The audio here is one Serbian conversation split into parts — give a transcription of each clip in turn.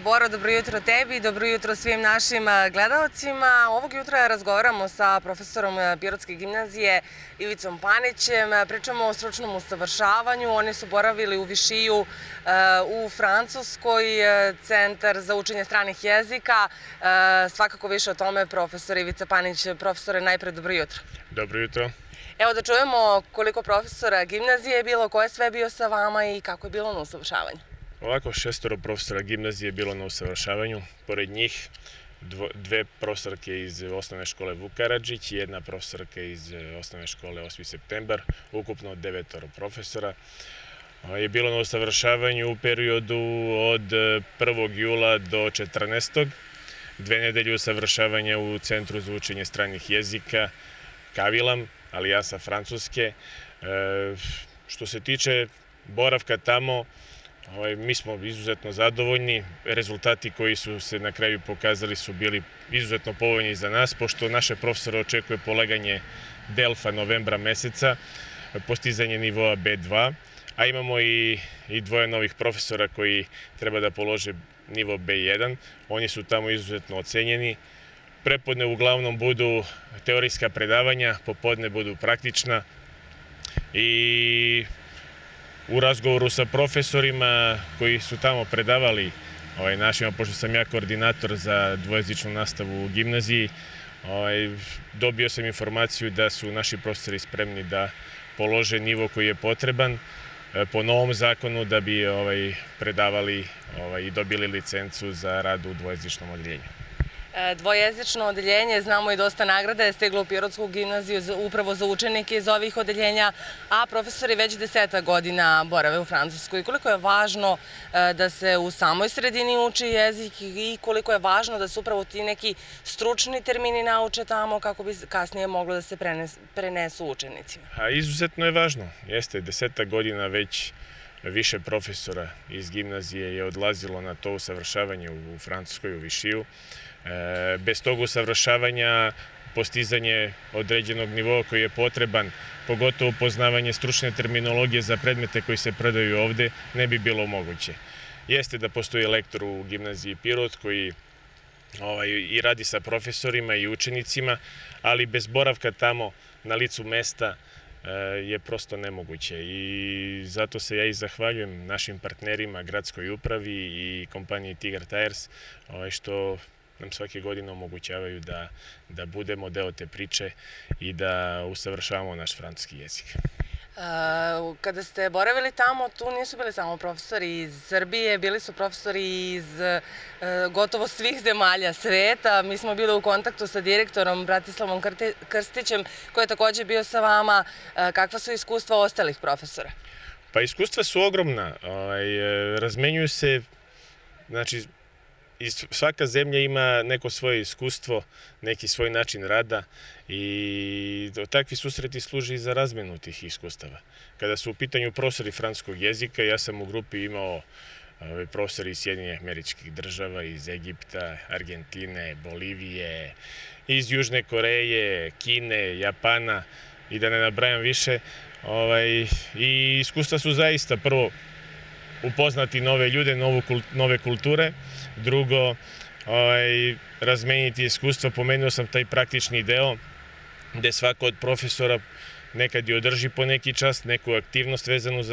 Boro, dobro jutro tebi, dobro jutro svim našim gledalcima. Ovog jutra razgovaramo sa profesorom Pirotske gimnazije Ivicom Panićem. Pričamo o stručnom usavršavanju. Oni su boravili u Višiju u Francuskoj, centar za učenje stranih jezika. Svakako više o tome profesor Ivica Panić. Profesore, najpred dobro jutro. Dobro jutro. Evo da čujemo koliko profesora gimnazije je bilo, ko je sve bio sa vama i kako je bilo na usavršavanju. Ovako, 6 profesora gimnazije je bilo na usavršavanju. Pored njih dve profesorke iz osnovne škole Vuk Karadžić i jedna profesorka iz osnovne škole 8. septembar. Ukupno 9 profesora je bilo na usavršavanju u periodu od 1. jula do 14. 2 nedelje usavršavanja u Centru za učenje stranih jezika Kavilam, Alijansa Francuske. Što se tiče boravka tamo, mi smo izuzetno zadovoljni. Rezultati koji su se na kraju pokazali su bili izuzetno povoljni za nas, pošto naše profesore očekuje poleganje Delfa novembra meseca, postizanje nivoa B2, a imamo i dvoje novih profesora koji treba da polože nivo B1. Oni su tamo izuzetno ocenjeni. Prepodne uglavnom budu teorijska predavanja, popodne budu praktična i u razgovoru sa profesorima koji su tamo predavali našima, pošto sam ja koordinator za dvojezičnu nastavu u gimnaziji, dobio sam informaciju da su naši profesori spremni da polože nivo koji je potreban po novom zakonu da bi predavali i dobili licencu za rad u dvojezičnom odeljenju. Dvojezično odeljenje, znamo i dosta nagrada je stiglo u Pirotsku gimnaziju upravo za učenike iz ovih odeljenja, a profesori već 10 godina borave u Francuskoj. Koliko je važno da se u samoj sredini uči jezik i koliko je važno da se upravo ti neki stručni termini nauče tamo kako bi kasnije moglo da se prenesu učenicima? Izuzetno je važno. Jeste, 10 godina već više profesora iz gimnazije je odlazilo na to usavršavanje u Francuskoj, u Višiju. Bez tog usavršavanja postizanje određenog nivoa koji je potreban, pogotovo poznavanje stručne terminologije za predmete koji se predaju ovde, ne bi bilo moguće. Jeste da postoji lektor u gimnaziji Pirot koji i radi sa profesorima i učenicima, ali bez boravka tamo na licu mesta je prosto nemoguće i zato se ja i zahvaljujem našim partnerima, gradskoj upravi i kompaniji Tigar Tires, što nam svake godine omogućavaju da budemo deo te priče i da usavršavamo naš francuski jezik. Kada ste boravili tamo, tu nisu bili samo profesori iz Srbije, bili su profesori iz gotovo svih zemalja sveta. Mi smo bili u kontaktu sa direktorom Bratislavom Krstićem, koji je također bio sa vama. Kakva su iskustva ostalih profesora? Pa iskustva su ogromna. Razmenjuju se, znači, svaka zemlja ima neko svoje iskustvo, neki svoj način rada i takvi susreti služi za razmenu tih iskustava. Kada su u pitanju profesori francuskog jezika, ja sam u grupi imao profesori iz Sjedinjenih Američkih Država, iz Egipta, Argentine, Bolivije, iz Južne Koreje, Kine, Japana i da ne nabrajam više. I iskustva su zaista prvo upoznati nove ljude, nove kulture. Drugo, razmeniti iskustva. Pomenuo sam taj praktični deo gde svako od profesora nekad i održi po neki čas, neku aktivnost vezanu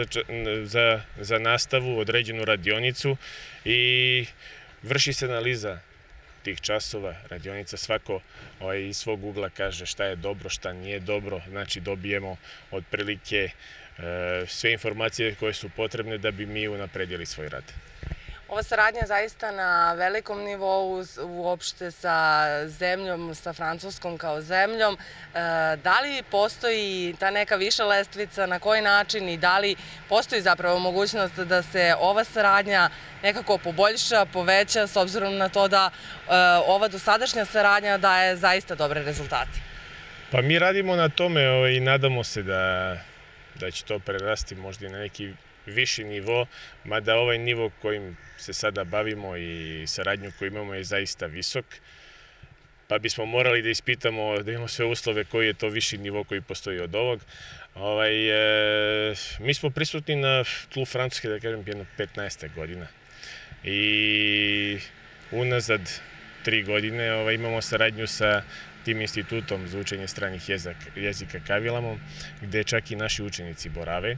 za nastavu, određenu radionicu i vrši se analiza tih časova, radionica. Svako iz svog ugla kaže šta je dobro, šta nije dobro. Znači dobijemo otprilike sve informacije koje su potrebne da bi mi unapredili svoj rad. Ova saradnja je zaista na velikom nivou uopšte sa zemljom, sa Francuskom kao zemljom. Da li postoji ta neka viša lestvica, na koji način i da li postoji zapravo mogućnost da se ova saradnja nekako poboljša, poveća s obzirom na to da ova dosadašnja saradnja daje zaista dobre rezultate? Pa mi radimo na tome i nadamo se da će to prerasti možda i na neki viši nivo, mada ovaj nivo kojim se sada bavimo i saradnju koju imamo je zaista visok, pa bismo morali da ispitamo, da imamo sve uslove koji je to viši nivo koji postoji od ovog. Mi smo prisutni na tlu Francuske, da kažem, jedno 15 godina. i unazad 3 godine imamo saradnju sa tim institutom za učenje stranih jezika Kavilamom, gde čak i naši učenici borave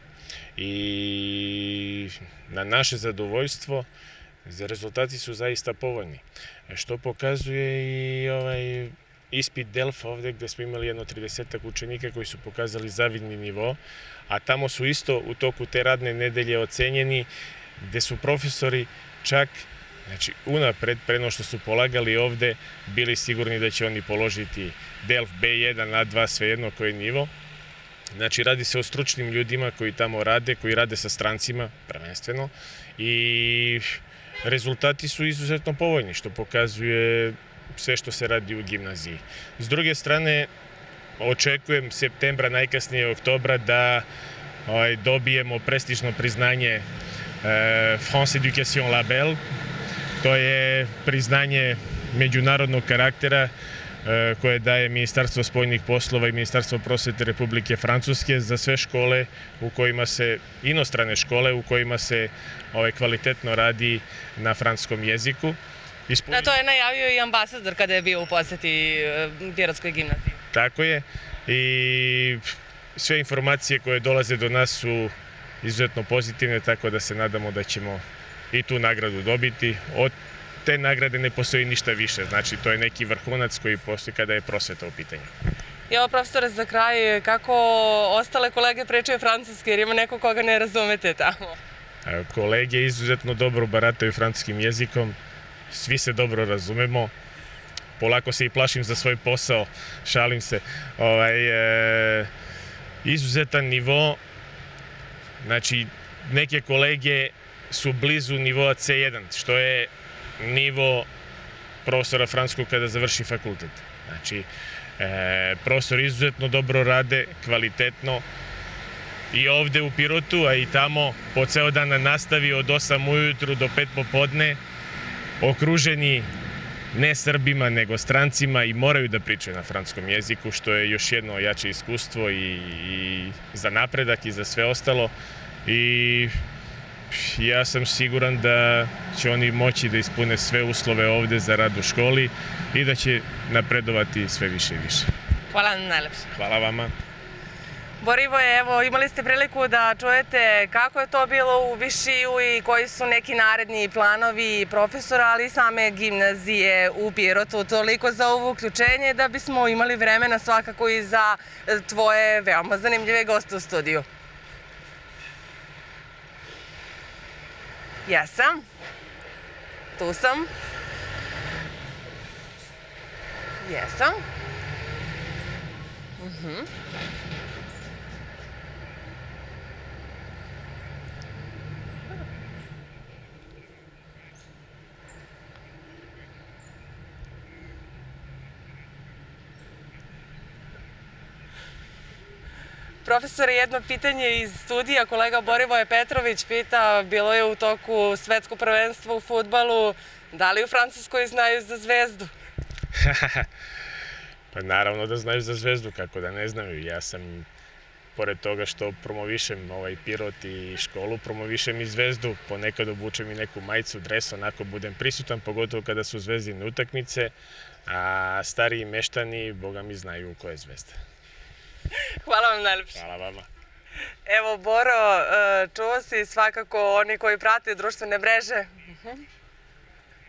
i na naše zadovoljstvo rezultati su zaista povoljni, što pokazuje i ispit Delfa ovde gde smo imali jedno 30 učenika koji su pokazali zavidni nivo, a tamo su isto u toku te radne nedelje ocenjeni, gde su profesori čak unapred, pre nego što su polagali ovde, bili sigurni da će oni položiti Delf B1, A2, svejedno koji je nivo. Znači, radi se o stručnim ljudima koji tamo rade, koji rade sa strancima, prvenstveno, i rezultati su izuzetno povoljni, što pokazuje sve što se radi u gimnaziji. S druge strane, očekujem septembra, najkasnije oktobra, da dobijemo prestižno priznanje France Education Label. To je priznanje međunarodnog karaktera koje daje Ministarstvo spoljnih poslova i Ministarstvo prosvete Republike Francuske za sve škole u kojima se, inostrane škole u kojima se kvalitetno radi na francuskom jeziku. Da, to je najavio i ambasador kada je bio u poseti Pirotskoj gimnaziji. Tako je, i sve informacije koje dolaze do nas su izuzetno pozitivne, tako da se nadamo da ćemo i tu nagradu dobiti. Od te nagrade ne postoji ništa više, znači to je neki vrhunac koji postoji kada je prosveta u pitanju. I ovo, profesore, za kraj, kako ostale kolege pričaju francuski, jer ima neko koga ne razumete tamo? Kolege izuzetno dobro barataju francuskim jezikom, svi se dobro razumemo, polako se i plašim za svoj posao, šalim se. Izuzetan nivo, znači neke kolege su blizu nivoa C1, što je nivo profesora francuskog kada završi fakultet. Znači, profesori izuzetno dobro rade, kvalitetno, i ovde u Pirotu, a i tamo po ceo dan na nastavi od 8 ujutru do 5 popodne, okruženi ne Srbima, nego strancima, i moraju da pričaju na francuskom jeziku, što je još jedno jače iskustvo i za napredak i za sve ostalo. I ja sam siguran da će oni moći da ispune sve uslove ovde za rad u školi i da će napredovati sve više i više. Hvala vam najlepše. Hvala vama. Borivoje, evo, imali ste priliku da čujete kako je to bilo u Višiju i koji su neki naredni planovi profesora, ali i same gimnazije u Pirotu. Toliko za ovo uključenje, da bismo imali vremena svakako i za tvoje veoma zanimljive goste u studiju. Jesam. Tu sam. Jesam. Profesore, jedno pitanje iz studija. Kolega Borivoje Petrović pita, bilo je u toku svetsko prvenstvo u fudbalu, da li u Francuskoj znaju za Zvezdu? Pa naravno da znaju za Zvezdu, kako da ne znaju. Ja sam, pored toga što promovišem ovaj Pirot i školu, promovišem i Zvezdu. Ponekad obučem i neku majicu, dres, onako budem prisutan, pogotovo kada su zvezdine utakmice, a stariji meštani, boga mi, znaju ko je Zvezda. Hvala vam najlepše. Hvala vama. Evo, Boro, čuo si svakako oni koji prate društvene mreže.